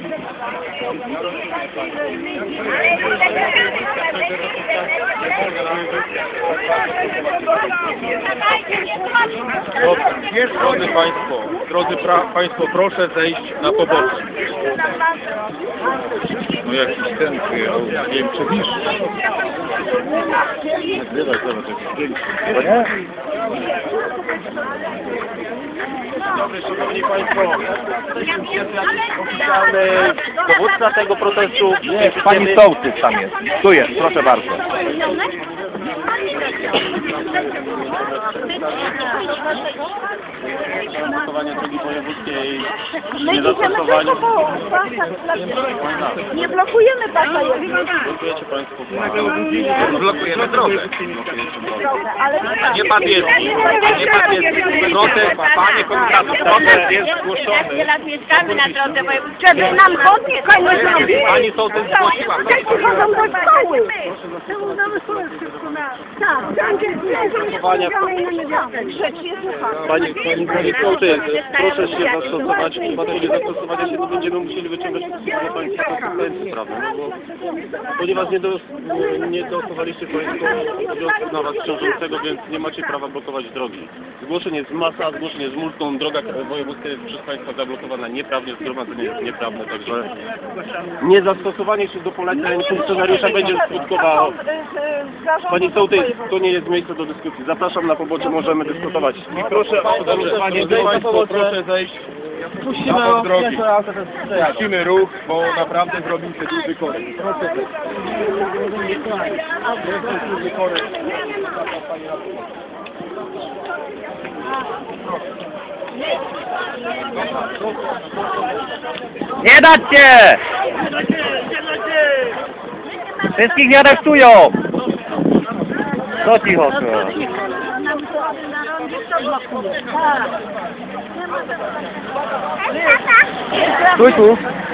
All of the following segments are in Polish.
Drodzy Państwo, proszę zejść na pobocze. No jakiś ten przyjechał, nie wiem czy wiesz. Nagrywaj teraz jakiś zdjęcie. Dobry, szanowni Państwo. Jest jakiś oficjalny dowódca tego protestu? Nie, pani sołtys tam jest. Tu jest, proszę bardzo. Głosowanie drogi wojewódzkiej, My idziemy tylko po pasach. Nie blokujemy pasa. Blokujecie Państwo Blokujemy drogę. Ale Nie pan jest. Protest, panie komitaty, protest jest zgłoszony. Tyle lat mieszkamy na drodze wojewódzkiej. Żeby nam chodnik koniec zrobić. Pani sołtys zgłosiła. Dzieci chodzą do szkoły. Tak. Pani sołtys, proszę się zastosować. W przypadku niezastosowania się to będziemy musieli wyciągać Państwa konsekwencje prawne. Ponieważ nie dostosowaliście Państwo wniosku na Was ciążącego, więc nie macie prawa blokować drogi. Zgłoszenie jest masa, zgłoszenie jest multą, droga wojewódzka jest przez Państwa zablokowana nieprawnie, zgromadzenie jest nieprawne, także niezastosowanie się do poleceń funkcjonariusza będzie skutkowało. Pani sołtys, to nie jest miejsce do dyskusji. Zapraszam na pobocze, możemy dyskutować. I proszę o zatrzymanie Państwo, proszę zejść. Puścimy drogi. Puścimy ruch, bo naprawdę zrobił się duży korek. Proszę zejść. Duży korek. Nie dać się! Wszystkich nie aresztują! Co cicho? Stój tu!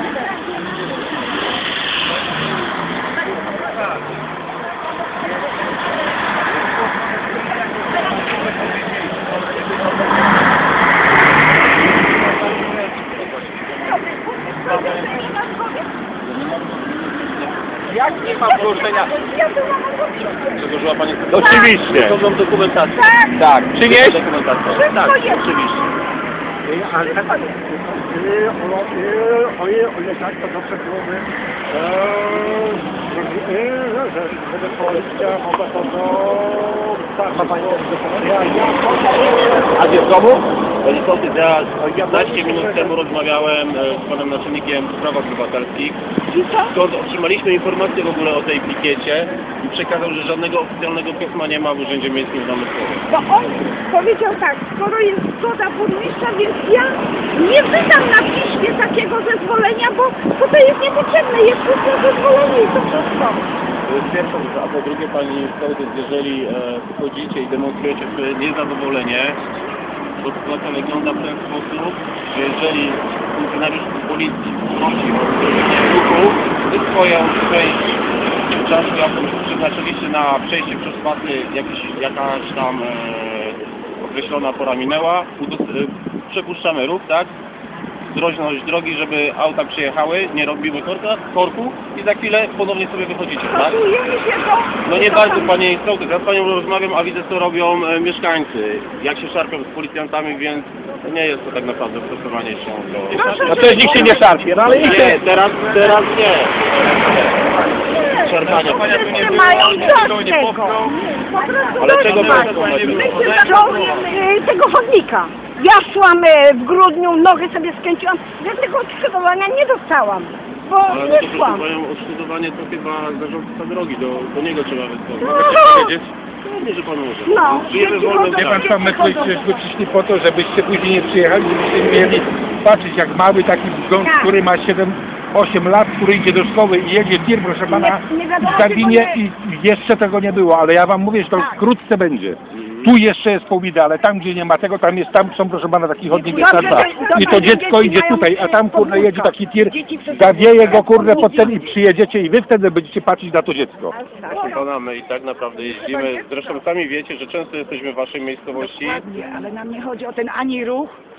Jak nie ma poruszenia? Przedłożyła Pani Oczywiście. stosowną dokumentację. Tak, przynieś? Dokumentację. Tak, oczywiście. Ale tak, one tak to dobrze byłoby, żeby policja mogła to A gdzie w domu? Panie sołtys, ja 15 minut temu rozmawiałem z panem naczelnikiem spraw obywatelskich. Skąd otrzymaliśmy informację w ogóle o tej pikiecie i przekazał, że żadnego oficjalnego pisma nie ma w Urzędzie Miejskim w Namysłowie. Bo on powiedział tak, skoro jest zgoda burmistrza, więc ja nie wydam na piśmie takiego zezwolenia, bo to jest niepotrzebne, jest tylko zezwolenie i to wszystko. To jest pierwsza rzecz, a po drugie pani sołtys, jeżeli wychodzicie i demonstrujecie swoje niezadowolenie, bo sytuacja wygląda w ten sposób, że jeżeli funkcjonariusz policji prosi o zrobienie ruchu, wy swoją część czasu, jaką przeznaczyliście na przejście przez pasy, jakaś tam określona pora minęła, przepuszczamy ruch, tak? Zdrożność drogi, żeby auta przyjechały, nie robiły korku i za chwilę ponownie sobie wychodzicie, tak? No nie bardzo, panie sołtys, ja z panią rozmawiam, a widzę co robią mieszkańcy, jak się szarpią z policjantami, więc nie jest to tak naprawdę stosowanie się do... No to jest nikt się nie szarpie, no ale Nie, teraz nie. Szarpania. Mają dość tego. Ale czego tego chodnika. Ja szłam w grudniu, nogę sobie skręciłam, ja tego odszkodowania nie dostałam, bo Ale nie to szłam. mają odszkodowanie, to chyba zarządca drogi, do niego trzeba wysłać. No. Chcecie powiedzieć? Nie, że pan może. No. Żyjemy w wolnym Wie pan kraju. co, myśmy przyszli po to, żebyście później nie przyjechali, żebyście mieli patrzeć jak mały taki wzgląd, który ma 7-8 lat, który idzie do szkoły i jedzie tir, proszę pana, Nie wiadomo, w kabinie i jeszcze tego nie było, ale ja wam mówię, że to wkrótce będzie. Tu jeszcze jest pół biedy, ale tam gdzie nie ma tego, tam są proszę pana taki chodnik jest na dwa. I to dziecko idzie tutaj, a tam kurde jedzie taki tir, zawieje go kurde pod ten i przyjedziecie i wy wtedy będziecie patrzeć na to dziecko. Proszę pana, my i tak naprawdę jeździmy. Zresztą sami wiecie, że często jesteśmy w waszej miejscowości. Dokładnie, ale nam nie chodzi o ten ani ruch,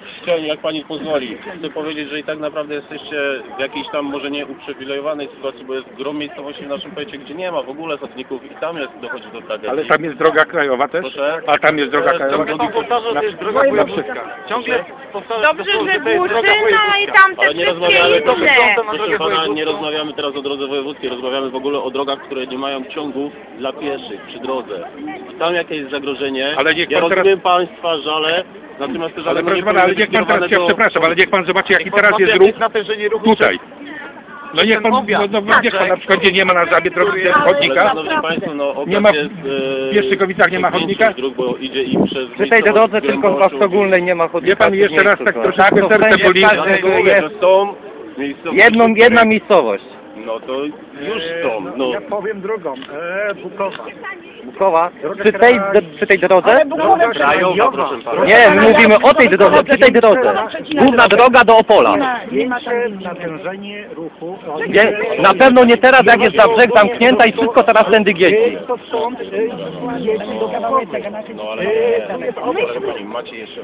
Szczelnie, jak pani pozwoli. Chcę powiedzieć, że i tak naprawdę jesteście w jakiejś tam może nie uprzywilejowanej sytuacji, bo jest grom miejscowości w naszym powiecie, gdzie nie ma w ogóle chodników i tam dochodzi do tragedii. Ale tam jest droga krajowa też? Proszę? A tam jest droga krajowa? Ciągle powtarza, że jest droga wojewódzka. Ciągle powtarza, Dobrze, że Burzyna i tamte ale nie wszystkie rozmawiamy, inne. proszę pana, nie rozmawiamy teraz o drodze wojewódzkiej, rozmawiamy w ogóle o drogach, które nie mają ciągów dla pieszych przy drodze. I tam jakieś jest zagrożenie. Ale niech Ja pan rozumiem państwa żale, natomiast te żale Ale nie proszę pana, powinny ale być niech pan teraz, kierowane do... przepraszam, ale niech pan zobaczy jaki Niech pan teraz złapie jest jakieś ruch natężenie ruchu tutaj. No niech pan, niech pan na przykład gdzie nie ma na żabie drogi chodnika, Szanowni państwo, no nie ma, jest, w Pieszczykowicach nie ma chodnika. dróg, bo idzie i przez Przy tej drodze tylko w Ostogólnej nie ma chodnika. Wie pan, jeszcze raz tak troszeczkę Tak, to serce wszędzie boli. jest są miejscowości, jedna miejscowość. no to już są, no. Ja powiem drugą. Bukowa. Bukowa. Przy tej drodze? Krajowa, proszę pana. Nie, my mówimy o tej drodze, przy tej drodze. Główna droga do Opola. Większe natężenie ruchu. Na pewno nie teraz, jak jest za brzeg zamknięta i wszystko teraz tędy jeździ. To stąd jedzie do Gawowej. No ale pani, macie jeszcze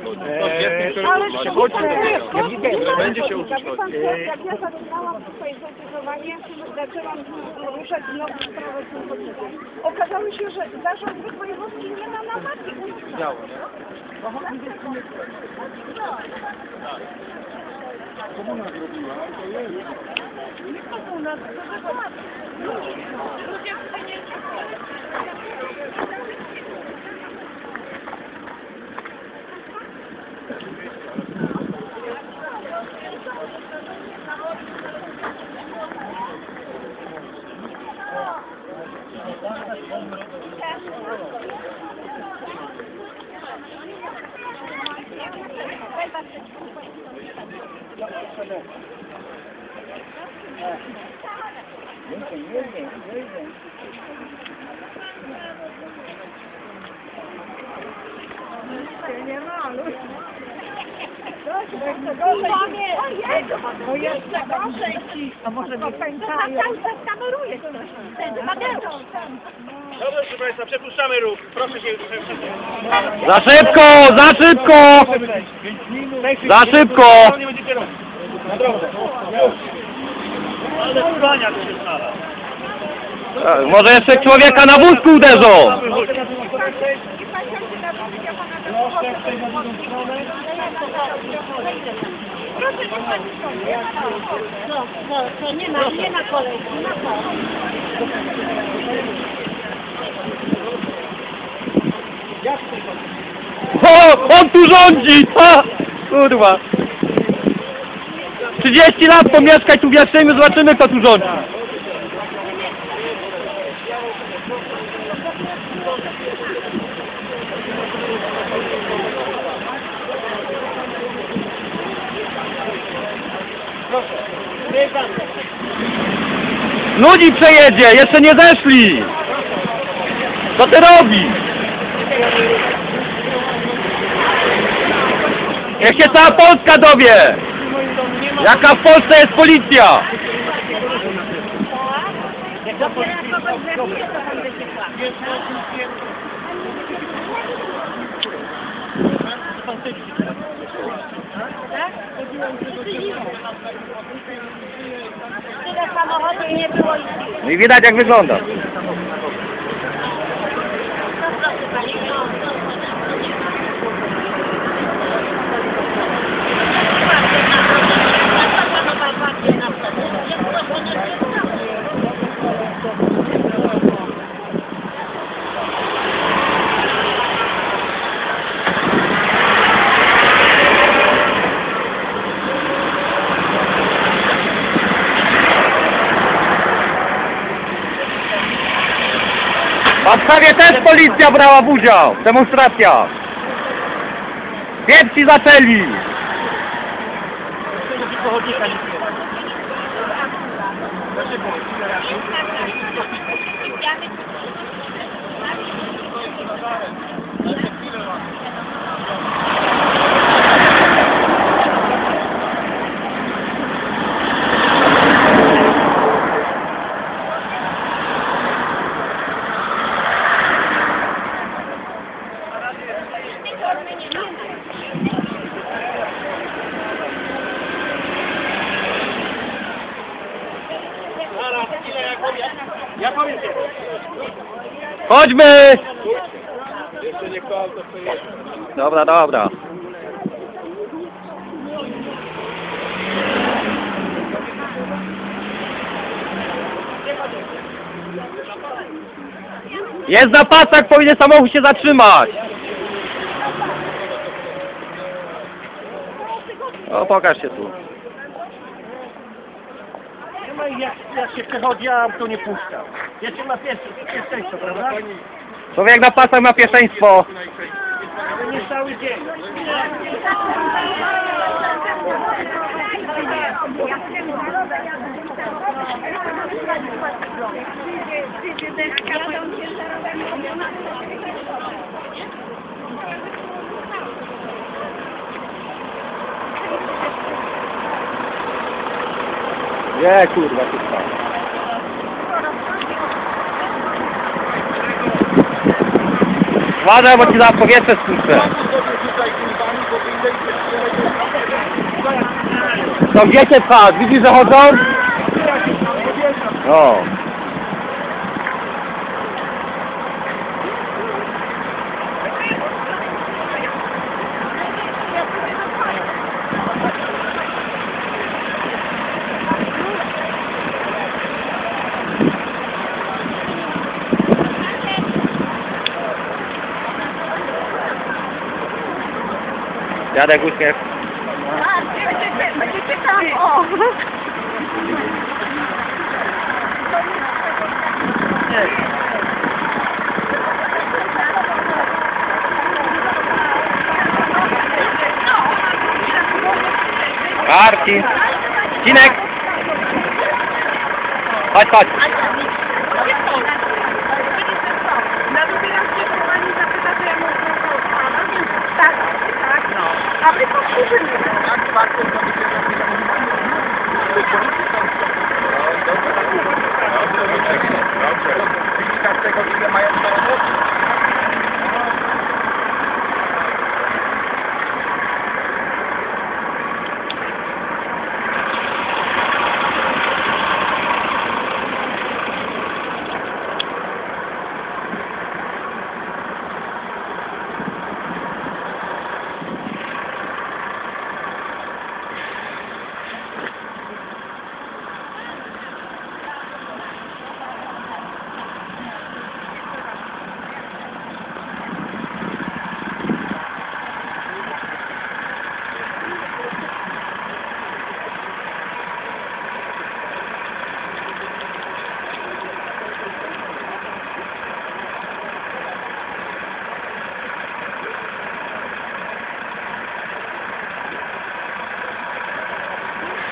Będzie się uczyć. Jak ja zaczynałam swoje zainteresowanie, zaczęłam ruszać znowu sprawę z tym chodnikiem. Okazało się, że zarząd wojewódzki nie ma na mapie. Bo jeszcze gorzej ci. A może nie pękają. Kameruje ktoś. Mateusz. Dobrze, proszę państwa, przepuszczamy ruch. Proszę się przepuścić. Za szybko! Za szybko! Za szybko! Nie będzie kierować. Na drodze. Ale skłania to się znalazł. Może jeszcze człowieka na wózku uderzą! Nie ma kolei. O! On tu rządzi! Ha! Kurwa! 30 lat pomieszkaj tu w Jastrzębiu, zobaczymy kto tu rządzi. Ludzi przejedzie, jeszcze nie zeszli! Co ty robisz? Niech się cała Polska dowie! Jaka w Polsce jest policja! Tyle samochodów nie było. No i widać jak wygląda. W Warszawie też policja brała udział w demonstracjach. Pierwsi zaczęli. zaraz, ile ja powiem się. Chodźmy! Jeszcze nie kto auto przejedzie. Dobra, dobra. Jest na pasach, powinien samochód się zatrzymać. O, pokaż się tu. No i jak się przechodzi, ja to nie puszczam. Jeszcze ma pierwszeństwo, prawda? Człowiek na pasach ma pierwszeństwo. Ale nie cały dzień. Nie, kurwa, kurwa. Uważaj, bo ci za powietrze spuszczę. To wiecie pas, widzisz, że chodzą? No. Dziadek uśmiech. Będziecie tam, o! Marcin. Cinek. Chodź, chodź. Tak, tak. A my powtórzymy.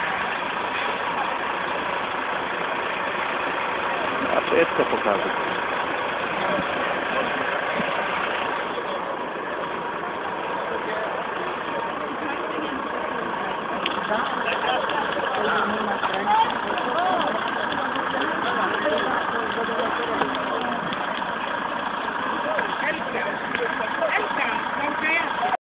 A wszystko pokażę.